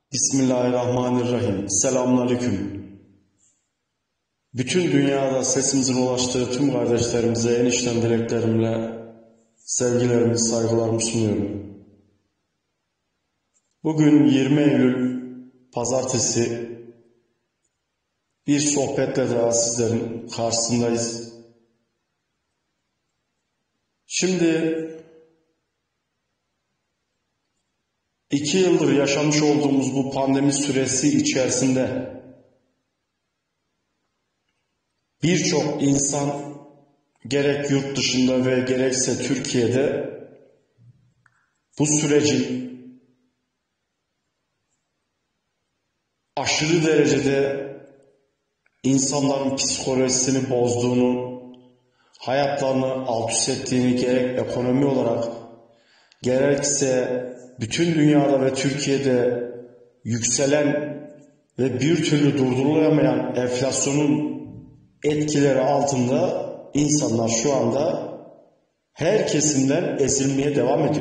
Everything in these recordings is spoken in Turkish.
Bismillahirrahmanirrahim. Selamünaleyküm. Bütün dünyada sesimizin ulaştığı tüm kardeşlerimize en içten dileklerimle sevgilerimi, saygılarımı sunuyorum. Bugün 20 Eylül Pazartesi bir sohbetle daha sizlerin karşısındayız. Şimdi 2 yıldır yaşamış olduğumuz bu pandemi süresi içerisinde birçok insan gerek yurt dışında ve gerekse Türkiye'de bu sürecin aşırı derecede insanların psikolojisini bozduğunu, hayatlarını alt üst ettiğini gerek ekonomi olarak gerekse bütün dünyada ve Türkiye'de yükselen ve bir türlü durdurulamayan enflasyonun etkileri altında insanlar şu anda her kesimden ezilmeye devam ediyor.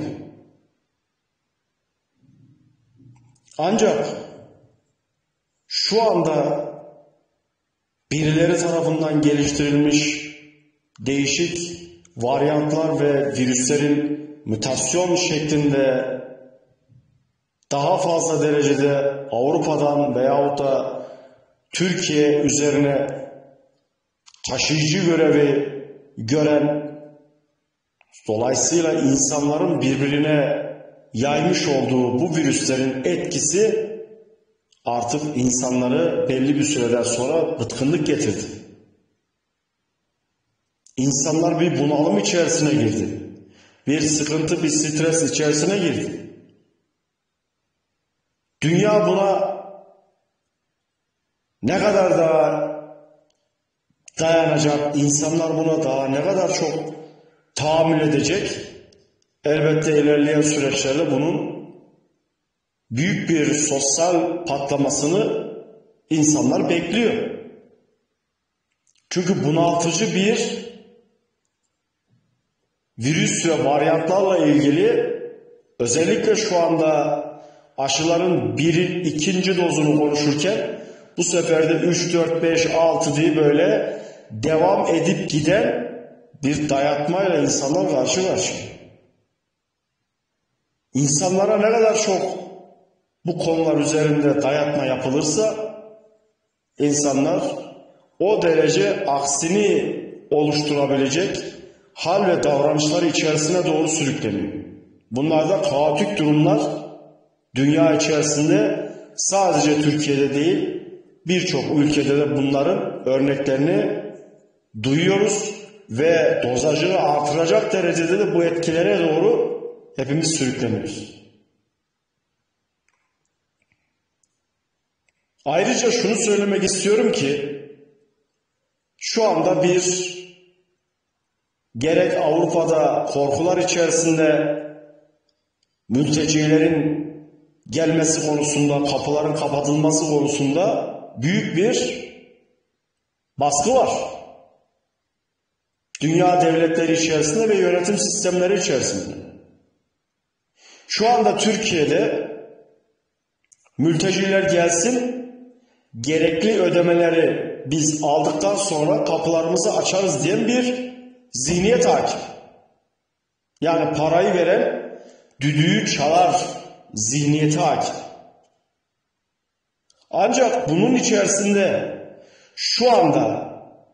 Ancak şu anda birileri tarafından geliştirilmiş değişik varyantlar ve virüslerin mutasyon şeklinde daha fazla derecede Avrupa'dan veyahut da Türkiye üzerine taşıyıcı görevi gören, dolayısıyla insanların birbirine yaymış olduğu bu virüslerin etkisi artık insanları belli bir süreden sonra bıtkınlık getirdi. İnsanlar bir bunalım içerisine girdi. Bir sıkıntı, bir stres içerisine girdi. Dünya buna ne kadar daha dayanacak, insanlar buna daha ne kadar çok tahammül edecek? Elbette ilerleyen süreçlerde bunun büyük bir sosyal patlamasını insanlar bekliyor. Çünkü bunaltıcı bir virüs ve varyantlarla ilgili özellikle şu anda aşıların ikinci dozunu konuşurken bu sefer de 3, 4, 5, 6 diye böyle devam edip giden bir dayatmayla insanlar karşı karşıya. İnsanlara ne kadar çok bu konular üzerinde dayatma yapılırsa insanlar o derece aksini oluşturabilecek hal ve davranışlar içerisine doğru sürükleniyor. Bunlar da kaotik durumlar dünya içerisinde sadece Türkiye'de değil birçok ülkede de bunların örneklerini duyuyoruz ve dozajını artıracak derecede de bu etkilere doğru hepimiz sürükleniyoruz. Ayrıca şunu söylemek istiyorum ki şu anda bir gerek Avrupa'da korkular içerisinde mültecilerin gelmesi konusunda, kapıların kapatılması konusunda büyük bir baskı var. Dünya devletleri içerisinde ve yönetim sistemleri içerisinde. Şu anda Türkiye'de mülteciler gelsin, gerekli ödemeleri biz aldıktan sonra kapılarımızı açarız diyen bir zihniyet hakim. Yani parayı veren düdüğü çalar zihniyeti hakim. Ancak bunun içerisinde şu anda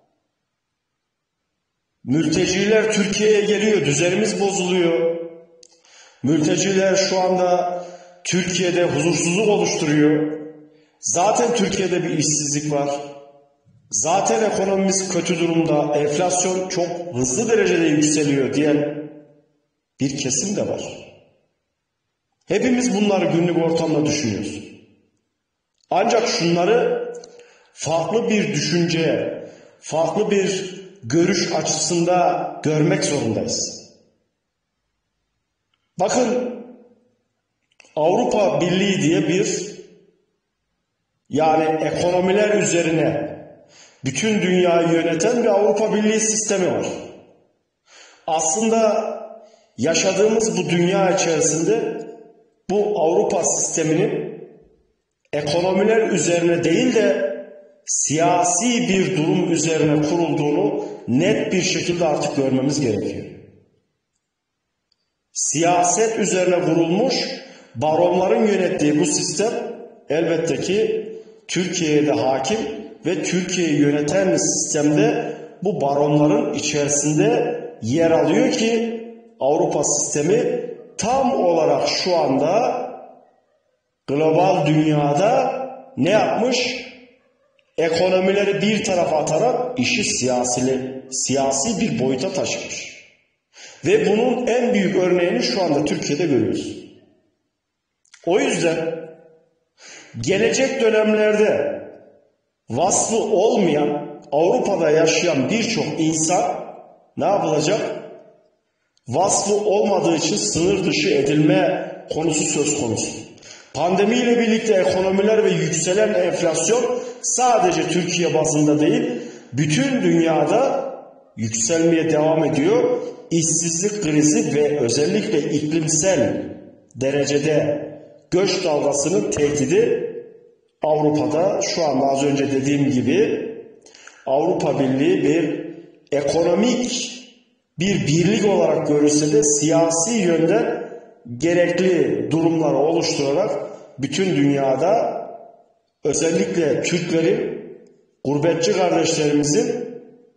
mülteciler Türkiye'ye geliyor, düzenimiz bozuluyor. Mülteciler şu anda Türkiye'de huzursuzluk oluşturuyor. Zaten Türkiye'de bir işsizlik var. Zaten ekonomimiz kötü durumda, enflasyon çok hızlı derecede yükseliyor diyen bir kesim de var. Hepimiz bunları günlük ortamda düşünüyoruz. Ancak şunları farklı bir düşünce, farklı bir görüş açısında görmek zorundayız. Bakın Avrupa Birliği diye bir yani ekonomiler üzerine bütün dünyayı yöneten bir Avrupa Birliği sistemi var. Aslında yaşadığımız bu dünya içerisinde bu Avrupa sisteminin ekonomiler üzerine değil de siyasi bir durum üzerine kurulduğunu net bir şekilde artık görmemiz gerekiyor. Siyaset üzerine kurulmuş, baronların yönettiği bu sistem elbette ki Türkiye'ye de hakim ve Türkiye'yi yöneten sistemde bu baronların içerisinde yer alıyor ki Avrupa sistemi tam olarak şu anda global dünyada ne yapmış? Ekonomileri bir tarafa atarak işi siyasi bir boyuta taşımış. Ve bunun en büyük örneğini şu anda Türkiye'de görüyoruz. O yüzden gelecek dönemlerde vasfı olmayan, Avrupa'da yaşayan birçok insan ne yapılacak? Vasfı olmadığı için sınır dışı edilme konusu söz konusu. Pandemiyle birlikte ekonomiler ve yükselen enflasyon sadece Türkiye bazında değil, bütün dünyada yükselmeye devam ediyor. İşsizlik krizi ve özellikle iklimsel derecede göç dalgasının tehdidi Avrupa'da şu anda az önce dediğim gibi Avrupa Birliği bir ekonomik bir birlik olarak görülse de siyasi yönden gerekli durumları oluşturarak bütün dünyada özellikle Türklerin, gurbetçi kardeşlerimizin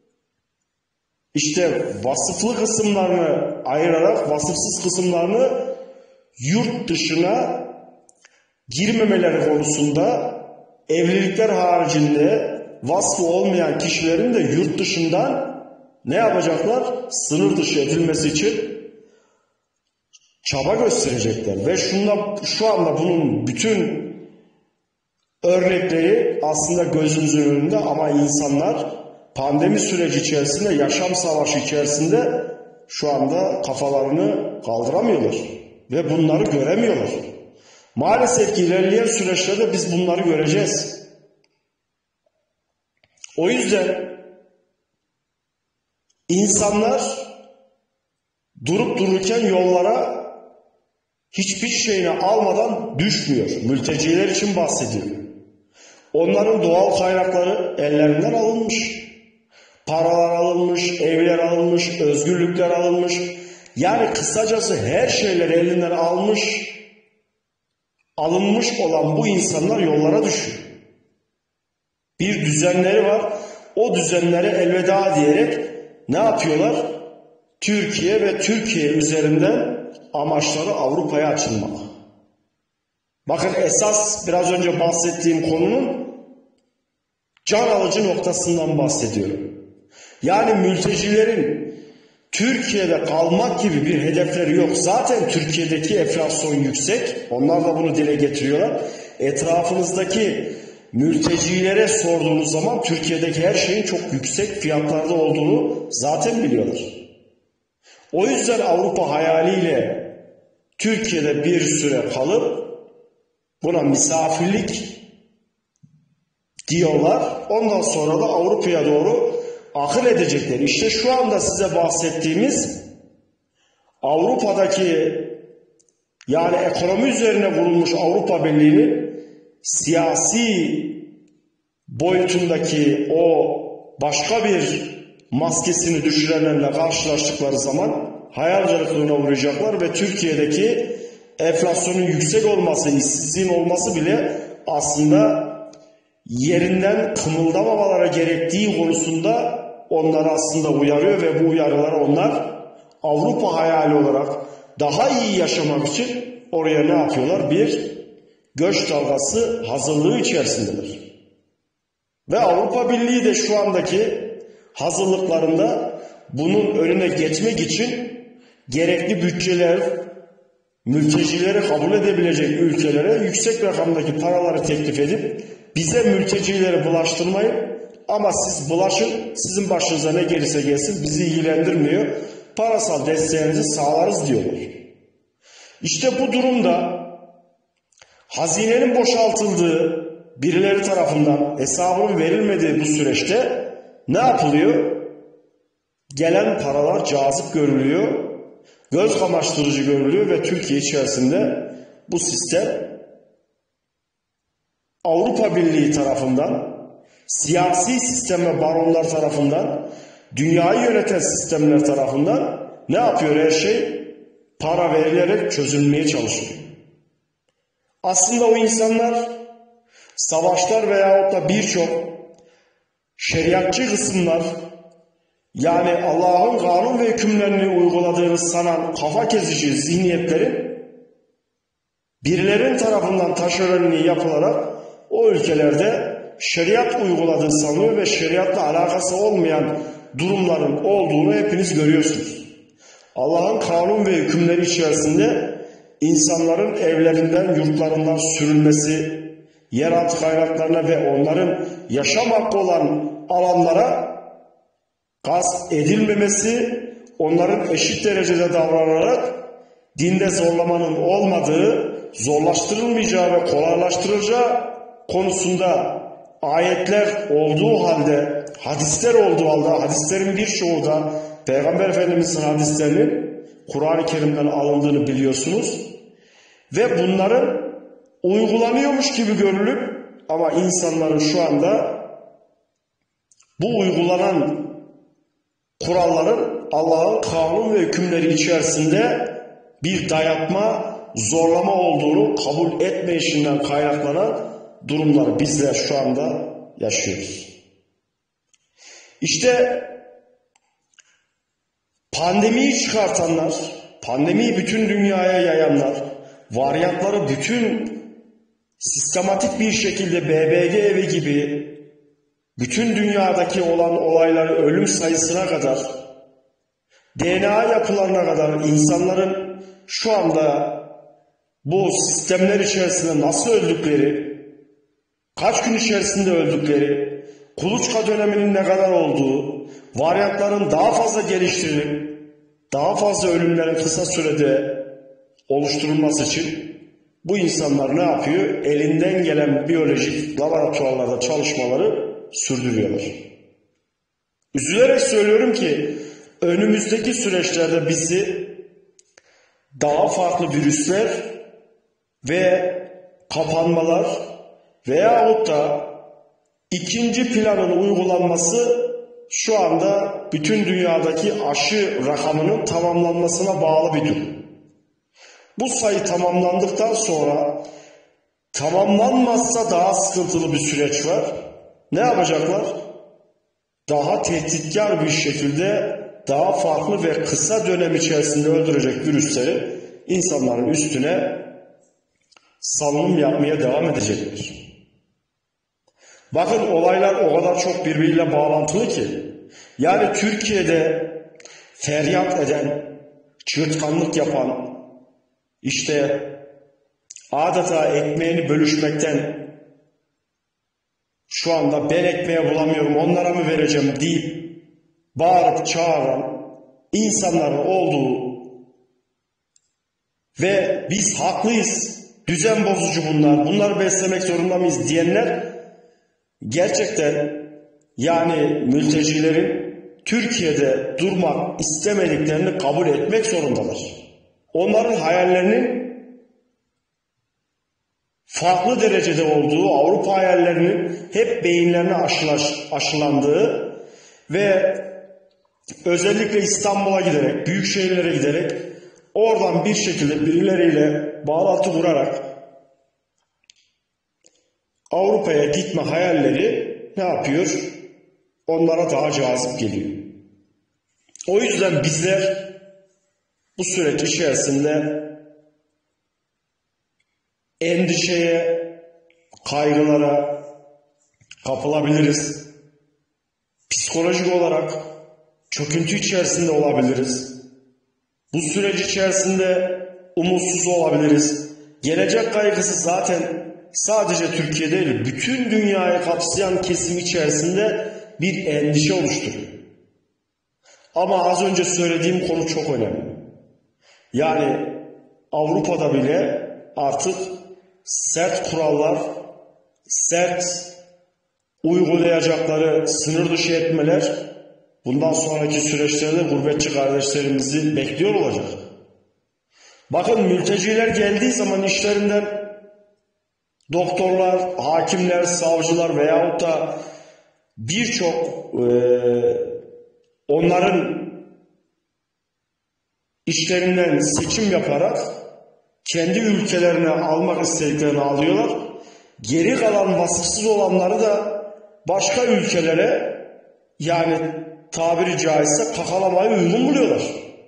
işte vasıflı kısımlarını ayırarak vasıfsız kısımlarını yurt dışına girmemeleri konusunda evlilikler haricinde vasfı olmayan kişilerin de yurt dışından ne yapacaklar? Sınır dışı edilmesi için çaba gösterecekler. Ve şu anda bunun bütün örnekleri aslında gözümüzün önünde ama insanlar pandemi süreci içerisinde, yaşam savaşı içerisinde şu anda kafalarını kaldıramıyorlar. Ve bunları göremiyorlar. Maalesef ki ilerleyen süreçlerde biz bunları göreceğiz. O yüzden insanlar durup dururken yollara hiçbir şeyini almadan düşmüyor. Mülteciler için bahsediyorum. Onların doğal kaynakları ellerinden alınmış. Paralar alınmış, evler alınmış, özgürlükler alınmış. Yani kısacası her şeyleri elinden alınmış olan bu insanlar yollara düşüyor. Bir düzenleri var. O düzenlere elveda diyerek ne yapıyorlar? Türkiye ve Türkiye üzerinden amaçları Avrupa'ya açılmak. Bakın esas biraz önce bahsettiğim konunun can alıcı noktasından bahsediyorum. Yani mültecilerin Türkiye'de kalmak gibi bir hedefleri yok. Zaten Türkiye'deki enflasyon yüksek. Onlar da bunu dile getiriyorlar. Etrafınızdaki mültecilere sorduğunuz zaman Türkiye'deki her şeyin çok yüksek fiyatlarda olduğunu zaten biliyorlar. O yüzden Avrupa hayaliyle Türkiye'de bir süre kalıp buna misafirlik diyorlar. Ondan sonra da Avrupa'ya doğru akıl edecekler. İşte şu anda size bahsettiğimiz Avrupa'daki yani ekonomi üzerine kurulmuş Avrupa Birliği'nin siyasi boyutundaki o başka bir maskesini düşürenlerle karşılaştıkları zaman hayal kırıklığına uğrayacaklar ve Türkiye'deki enflasyonun yüksek olması, işsizliğin olması bile aslında yerinden kımıldamamalara gerektiği konusunda onları aslında uyarıyor ve bu uyarıları onlar Avrupa hayali olarak daha iyi yaşamak için oraya ne yapıyorlar? Bir göç dalgası hazırlığı içerisindedir. Ve Avrupa Birliği de şu andaki hazırlıklarında bunun önüne geçmek için gerekli bütçeler, mültecileri kabul edebilecek ülkelere yüksek rakamdaki paraları teklif edip bize mültecileri bulaştırmayın ama siz bulaşın, sizin başınıza ne gelirse gelsin bizi ilgilendirmiyor, parasal desteğinizi sağlarız diyorlar. İşte bu durumda hazinenin boşaltıldığı, birileri tarafından hesabının verilmediği bu süreçte ne yapılıyor? Gelen paralar cazip görülüyor, göz kamaştırıcı görülüyor ve Türkiye içerisinde bu sistem Avrupa Birliği tarafından, siyasi sistem ve baronlar tarafından, dünyayı yöneten sistemler tarafından ne yapıyor her şey? Para verilerek çözülmeye çalışıyor. Aslında o insanlar savaşlar veyahut da birçok şeriatçı kısımlar, yani Allah'ın kanun ve hükümlerini uyguladığını sanan kafa kesici zihniyetlerin birilerinin tarafından taşeronluğu yapılarak o ülkelerde şeriat uyguladığını sanıyor ve şeriatla alakası olmayan durumların olduğunu hepiniz görüyorsunuz. Allah'ın kanun ve hükümleri içerisinde insanların evlerinden, yurtlarından sürülmesi, yeraltı kaynaklarına ve onların yaşam hakkı olan alanlara gasp edilmemesi, onların eşit derecede davranarak dinde zorlamanın olmadığı, zorlaştırılmayacağı ve kolaylaştırılacağı konusunda ayetler olduğu halde, hadisler olduğu halde, hadislerin birçoğu da Peygamber Efendimiz'in hadislerinin Kur'an-ı Kerim'den alındığını biliyorsunuz. Ve bunların uygulanıyormuş gibi görülüp ama insanların şu anda bu uygulanan kuralların Allah'ın kanun ve hükümleri içerisinde bir dayatma, zorlama olduğunu kabul etmeyişinden kaynaklanan durumları bizler şu anda yaşıyoruz. İşte pandemiyi çıkartanlar, pandemiyi bütün dünyaya yayanlar, varyantları bütün sistematik bir şekilde BBG evi gibi bütün dünyadaki olan olayları ölüm sayısına kadar, DNA yapılarına kadar insanların şu anda bu sistemler içerisinde nasıl öldükleri, kaç gün içerisinde öldükleri, kuluçka döneminin ne kadar olduğu, varyantların daha fazla geliştirilip, daha fazla ölümlerin kısa sürede oluşturulması için bu insanlar ne yapıyor? Elinden gelen biyolojik laboratuvarlarda çalışmaları sürdürüyorlar. Üzülerek söylüyorum ki önümüzdeki süreçlerde bizi daha farklı virüsler ve kapanmalar veyahut da ikinci planın uygulanması şu anda bütün dünyadaki aşı rakamının tamamlanmasına bağlı bir durum. Bu sayı tamamlandıktan sonra tamamlanmazsa daha sıkıntılı bir süreç var. Ne yapacaklar? Daha tehditkar bir şekilde daha farklı ve kısa dönem içerisinde öldürecek virüsleri insanların üstüne salınım yapmaya devam edecekler. Bakın olaylar o kadar çok birbiriyle bağlantılı ki, yani Türkiye'de feryat eden, çığırtkanlık yapan, işte adeta ekmeğini bölüşmekten şu anda ben ekmeği bulamıyorum onlara mı vereceğim deyip bağırıp çağıran insanların olduğu ve biz haklıyız, düzen bozucu bunlar, bunları beslemek zorunda mıyız diyenler gerçekten yani mültecilerin Türkiye'de durmak istemediklerini kabul etmek zorundalar. Onların hayallerinin farklı derecede olduğu, Avrupa hayallerinin hep beyinlerine aşılandığı ve özellikle İstanbul'a giderek, büyük şehirlere giderek oradan bir şekilde birileriyle bağlantı kurarak Avrupa'ya gitme hayalleri ne yapıyor? Onlara daha cazip geliyor. O yüzden bizler bu süreç içerisinde endişeye, kaygılara kapılabiliriz. Psikolojik olarak çöküntü içerisinde olabiliriz. Bu süreç içerisinde umutsuz olabiliriz. Gelecek kaygısı zaten sadece Türkiye değil, bütün dünyayı kapsayan kesim içerisinde bir endişe oluşturuyor. Ama az önce söylediğim konu çok önemli. Yani Avrupa'da bile artık sert kurallar, sert uygulayacakları sınır dışı etmeler bundan sonraki süreçlerde gurbetçi kardeşlerimizi bekliyor olacak. Bakın mülteciler geldiği zaman işlerinden doktorlar, hakimler, savcılar veyahut da birçok onların işlerinden seçim yaparak kendi ülkelerine almak istediklerini alıyorlar. Geri kalan vasıfsız olanları da başka ülkelere, yani tabiri caizse kakalamayı uygun buluyorlar.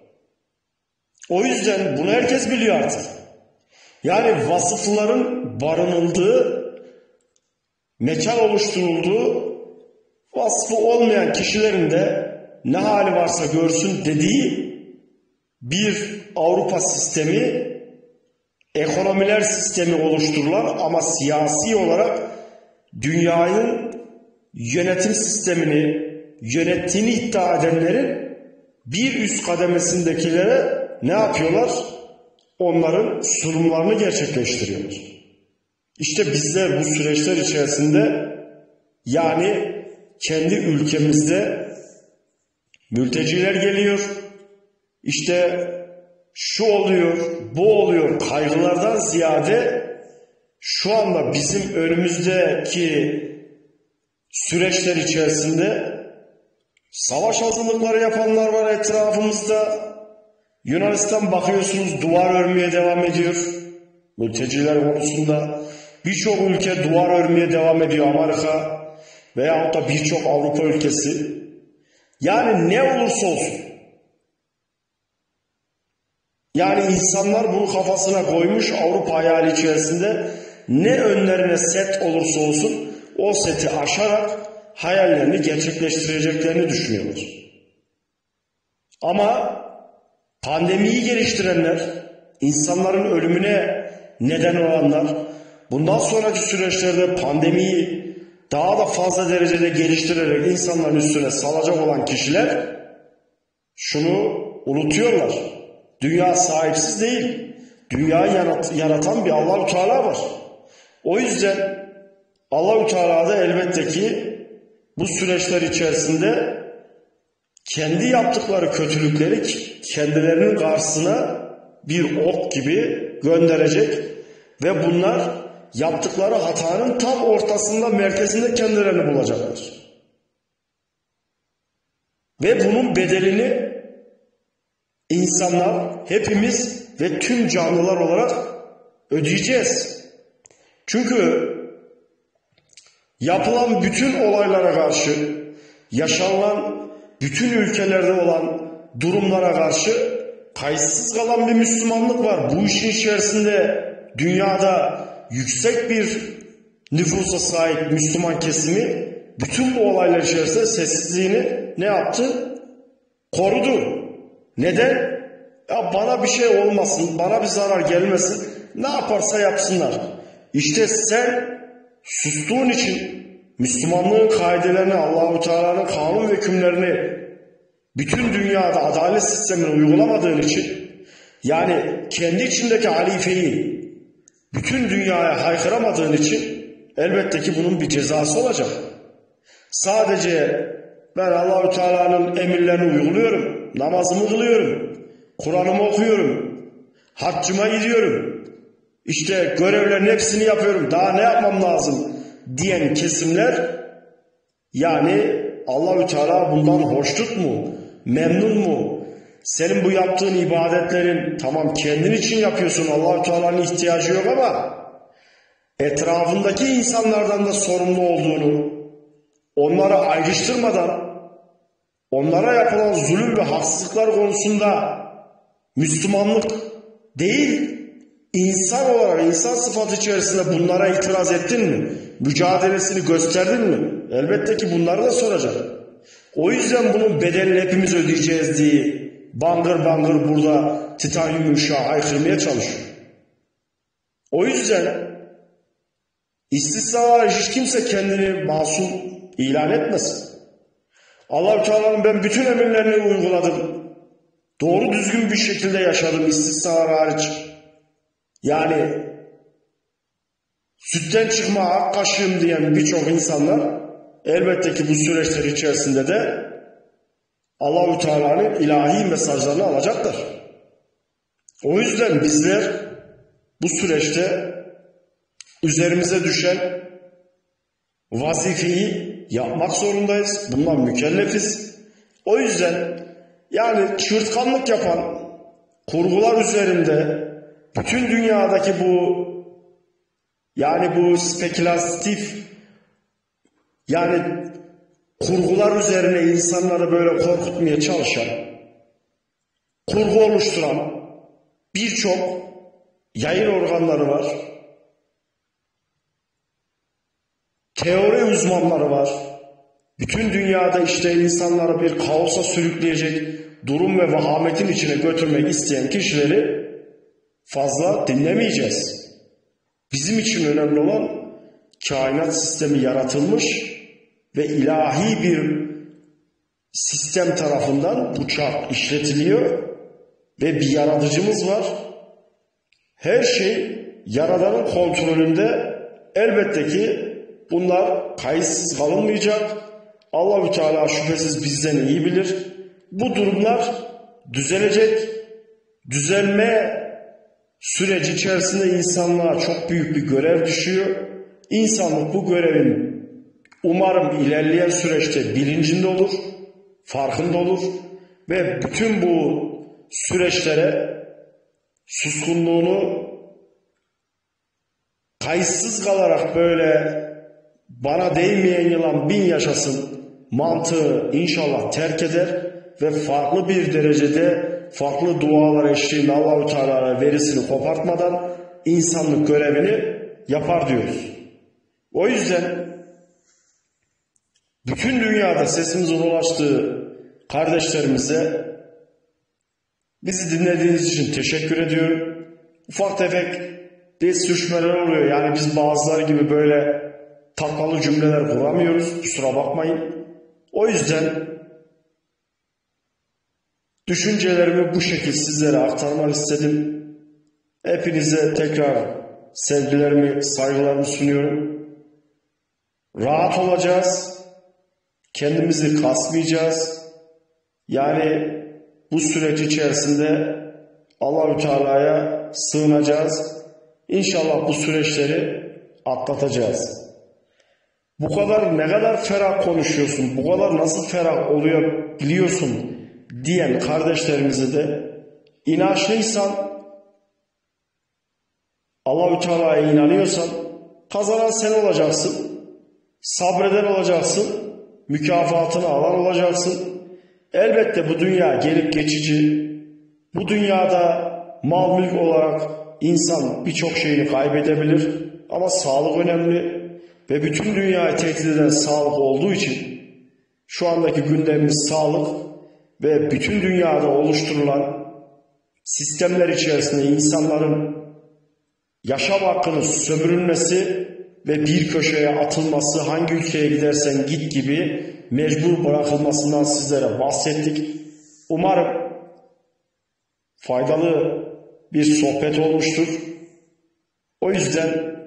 O yüzden bunu herkes biliyor artık. Yani vasıfların barınıldığı, mekan oluşturulduğu, vasfı olmayan kişilerin de ne hali varsa görsün dediği bir Avrupa sistemi, ekonomiler sistemi oluştururlar ama siyasi olarak dünyanın yönetim sistemini yönettiğini iddia edenlerin bir üst kademesindekilere ne yapıyorlar? Onların sunumlarını gerçekleştiriyorlar. İşte bizler bu süreçler içerisinde, yani kendi ülkemizde mülteciler geliyor, İşte şu oluyor, bu oluyor kaygılardan ziyade şu anda bizim önümüzdeki süreçler içerisinde savaş hazırlıkları yapanlar var etrafımızda. Yunanistan bakıyorsunuz duvar örmeye devam ediyor. Mülteciler konusunda birçok ülke duvar örmeye devam ediyor, Amerika veyahut da birçok Avrupa ülkesi. Yani ne olursa olsun. Yani insanlar bunu kafasına koymuş, Avrupa hayali içerisinde ne önlerine set olursa olsun o seti aşarak hayallerini gerçekleştireceklerini düşünüyorlar. Ama pandemiyi geliştirenler, insanların ölümüne neden olanlar, bundan sonraki süreçlerde pandemiyi daha da fazla derecede geliştirerek insanların üstüne salacak olan kişiler şunu unutuyorlar. Dünya sahipsiz değil. Dünyayı yaratan bir Allah-u Teala var. O yüzden Allah-u Teala da elbette ki bu süreçler içerisinde kendi yaptıkları kötülükleri kendilerinin karşısına bir ok gibi gönderecek ve bunlar yaptıkları hatanın tam ortasında, merkezinde kendilerini bulacaklar. Ve bunun bedelini İnsanlar, hepimiz ve tüm canlılar olarak ödeyeceğiz. Çünkü yapılan bütün olaylara karşı, yaşanılan bütün ülkelerde olan durumlara karşı kayıtsız kalan bir Müslümanlık var. Bu işin içerisinde dünyada yüksek bir nüfusa sahip Müslüman kesimi bütün bu olaylar içerisinde sessizliğini ne yaptı? Korudu. Neden? Ya bana bir şey olmasın, bana bir zarar gelmesin, ne yaparsa yapsınlar. İşte sen sustuğun için, Müslümanlığın kaidelerini, Allah-u Teala'nın kanun ve hükümlerini bütün dünyada adalet sistemini uygulamadığın için, yani kendi içindeki halifeyi bütün dünyaya haykıramadığın için elbette ki bunun bir cezası olacak. Sadece ben Allah-u Teala'nın emirlerini uyguluyorum, namazımı kılıyorum, Kur'an'ımı okuyorum, haccıma gidiyorum, işte görevlerin hepsini yapıyorum, daha ne yapmam lazım diyen kesimler, yani Allah-u Teala bundan hoşnut mu, memnun mu? Senin bu yaptığın ibadetlerin tamam kendin için yapıyorsun, Allah-u Teala'nın ihtiyacı yok ama etrafındaki insanlardan da sorumlu olduğunu, onları ayrıştırmadan, onlara yapılan zulüm ve haksızlıklar konusunda Müslümanlık değil, insan olarak, insan sıfatı içerisinde bunlara itiraz ettin mi? Mücadelesini gösterdin mi? Elbette ki bunları da soracak. O yüzden bunun bedelini hepimiz ödeyeceğiz diye bangır bangır burada titanyum uşağı haykırmaya çalışıyor. O yüzden istisnalar hiç kimse kendini masum ilan etmesin. Allah-u Teala'nın ben bütün emirlerini uyguladım, doğru düzgün bir şekilde yaşadım istisnalar hariç. Yani sütten çıkma ak kaşığım diyen birçok insanlar elbette ki bu süreçler içerisinde de Allah-u Teala'nın ilahi mesajlarını alacaklar. O yüzden bizler bu süreçte üzerimize düşen vazifeyi yapmak zorundayız. Bundan mükellefiz. O yüzden yani çığırtkanlık yapan kurgular üzerinde bütün dünyadaki bu spekülatif kurgular üzerine insanları böyle korkutmaya çalışan, kurgu oluşturan birçok yayın organları var. Teori uzmanları var. Bütün dünyada insanları bir kaosa sürükleyecek durum ve vahametin içine götürmek isteyen kişileri fazla dinlemeyeceğiz. Bizim için önemli olan kainat sistemi yaratılmış ve ilahi bir sistem tarafından bu çark işletiliyor ve bir yaratıcımız var. Her şey Yaradan'ın kontrolünde. Elbette ki bunlar kayıtsız kalınmayacak. Allah-u Teala şüphesiz bizden iyi bilir. Bu durumlar düzelecek. Düzelme süreci içerisinde insanlığa çok büyük bir görev düşüyor. İnsanlık bu görevin umarım ilerleyen süreçte bilincinde olur, farkında olur ve bütün bu süreçlere suskunluğunu kayıtsız kalarak böyle bana değmeyen yılan bin yaşasın mantığı inşallah terk eder ve farklı bir derecede farklı dualar eşliğinde Allah-u Teala'ya verisini kopartmadan insanlık görevini yapar diyoruz. O yüzden bütün dünyada sesimizin ulaştığı kardeşlerimize bizi dinlediğiniz için teşekkür ediyorum. Ufak tefek dil sürçmeler oluyor. Yani biz bazıları gibi böyle taklalı cümleler kuramıyoruz. Kusura bakmayın. O yüzden düşüncelerimi bu şekilde sizlere aktarmak istedim. Hepinize tekrar sevgilerimi, saygılarımı sunuyorum. Rahat olacağız. Kendimizi kasmayacağız. Yani bu süreç içerisinde Allah-u Teala'ya sığınacağız. İnşallah bu süreçleri atlatacağız. Bu kadar ne kadar ferah konuşuyorsun, bu kadar nasıl ferah oluyor biliyorsun diyen kardeşlerimize de inançlıysan, Allah-u Teala'ya inanıyorsan kazanan sen olacaksın, sabreden olacaksın, mükafatını alan olacaksın. Elbette bu dünya gelip geçici, bu dünyada mal mülk olarak insan birçok şeyini kaybedebilir ama sağlık önemli ve bütün dünyayı tehdit eden sağlık olduğu için şu andaki gündemimiz sağlık ve bütün dünyada oluşturulan sistemler içerisinde insanların yaşam hakkının sömürülmesi ve bir köşeye atılması, hangi ülkeye gidersen git gibi mecbur bırakılmasından sizlere bahsettik. Umarım faydalı bir sohbet olmuştur. O yüzden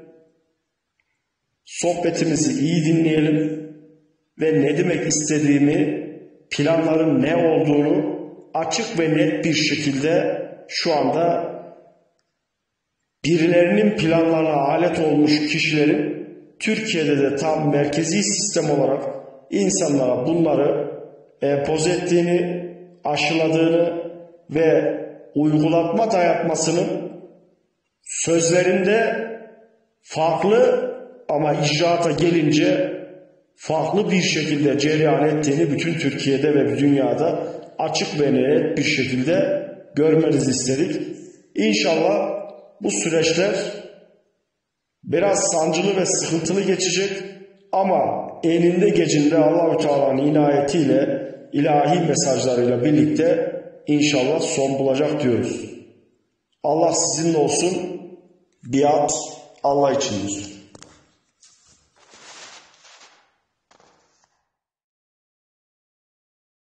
sohbetimizi iyi dinleyelim ve ne demek istediğimi, planların ne olduğunu açık ve net bir şekilde şu anda birilerinin planlarına alet olmuş kişilerin Türkiye'de de tam merkezi sistem olarak insanlara bunları empoze ettiğini, aşıladığını ve uygulatma dayatmasının sözlerinde farklı ama icraata gelince farklı bir şekilde cereyan ettiğini bütün Türkiye'de ve dünyada açık ve net bir şekilde görmenizi istedik. İnşallah bu süreçler biraz sancılı ve sıkıntılı geçecek ama eninde gecinde Allah-u Teala'nın inayetiyle, ilahi mesajlarıyla birlikte inşallah son bulacak diyoruz. Allah sizinle olsun. Biat Allah içindir.